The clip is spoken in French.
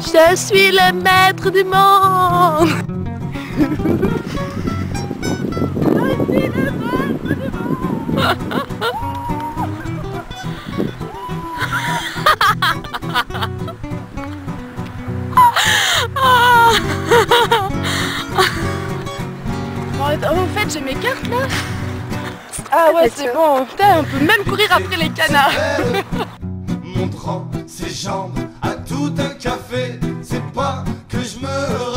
Je suis le maître du monde. Je suis le maître du monde. En fait, j'ai mes cartes là. Ah ouais, c'est bon. Putain, on peut même courir après les canards. Montrant ses jambes à tout un café, c'est pas que je me